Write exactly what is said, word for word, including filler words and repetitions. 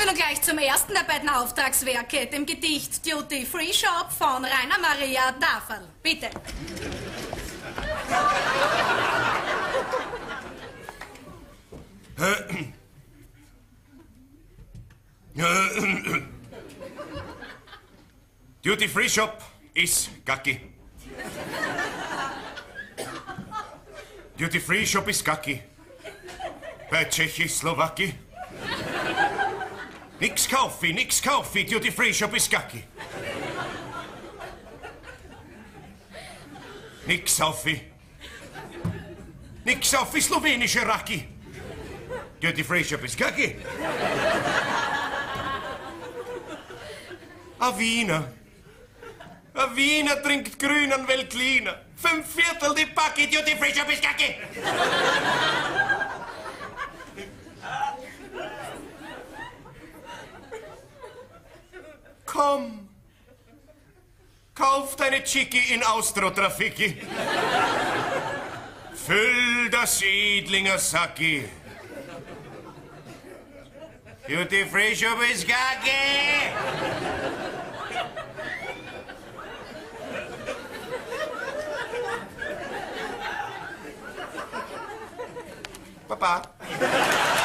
nun gleich zum ersten der beiden Auftragswerke, dem Gedicht Duty Free Shop von Rainer Maria Daferl. Bitte. Duty Free Shop ist Gacki. Duty Free Shop ist Gacki. Bei Tschechoslowakei. Nix kaufi, nix kaufi, Duty Free Shop ist Gacki. Nix aufi. Nix aufi, slowenische Raki. Duty Free Shop ist Gacki. A Wiener. A Wiener trinkt grünen Veltliner. Fünf Viertel die Packe, Duty Free Shop ist Gacki. Komm, kauf deine Chicki in Austro-Trafiki. Füll das Siedlinger Sacki. Duty Free Shop ist Gacki. Papa.